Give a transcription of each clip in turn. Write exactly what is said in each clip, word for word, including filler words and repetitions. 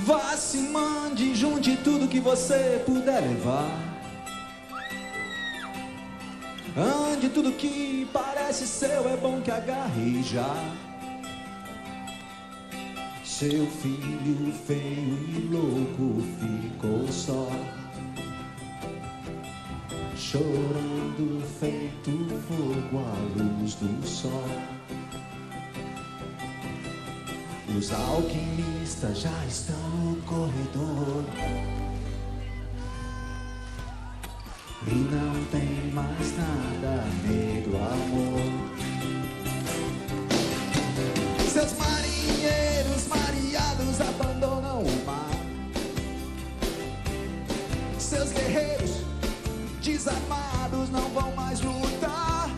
Vá, se mande, junte tudo que você puder levar. Ande, tudo que parece seu é bom que agarre já. Seu filho feio e louco ficou só, chorando feito fogo à luz do sol. Os alquimistas já estão no corredor e não tem mais nada além do amor. Seus marinheiros mareados abandonam o mar. Seus guerreiros desarmados não vão mais lutar.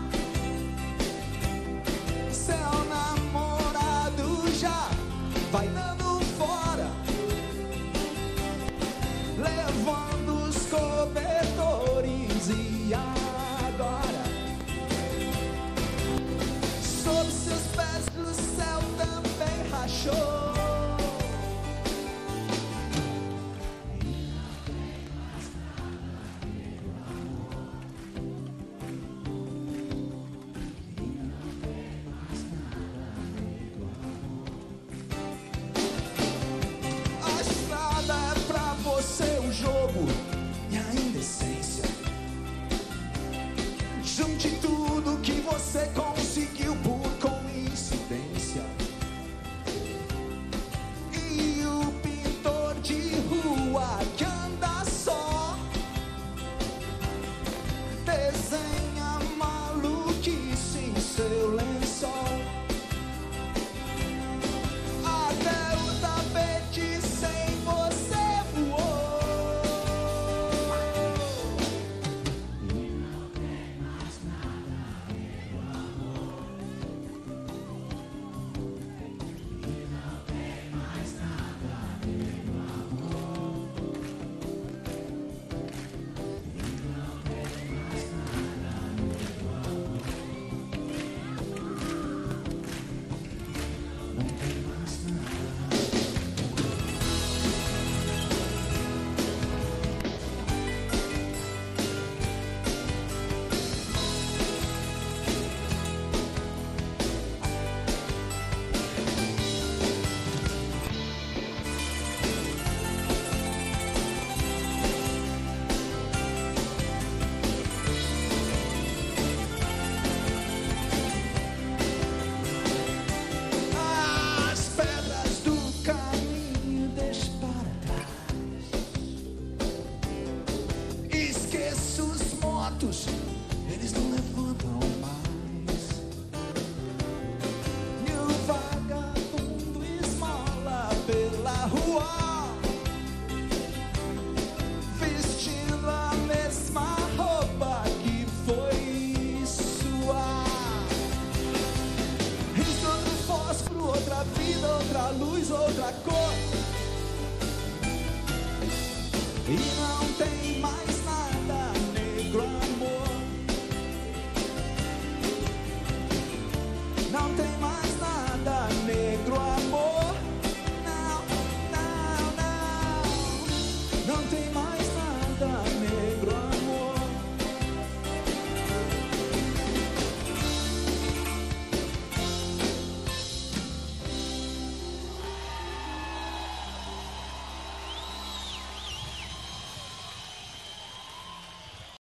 Seu namorado já vai dando fora, levando os cobertores. E agora, sob seus pés o céu também rachou. Seu jogo e a indecência. Junte tudo que você conseguiu por coincidência. E o pintor de rua que anda só desenha maluquice em seu lençol. Até o tapete sem você eles não levantam mais. E o vagabundo esmola pela rua, vestindo a mesma roupa que foi sua. Riscando fósforo, outra vida, outra luz, outra cor. E não tem mais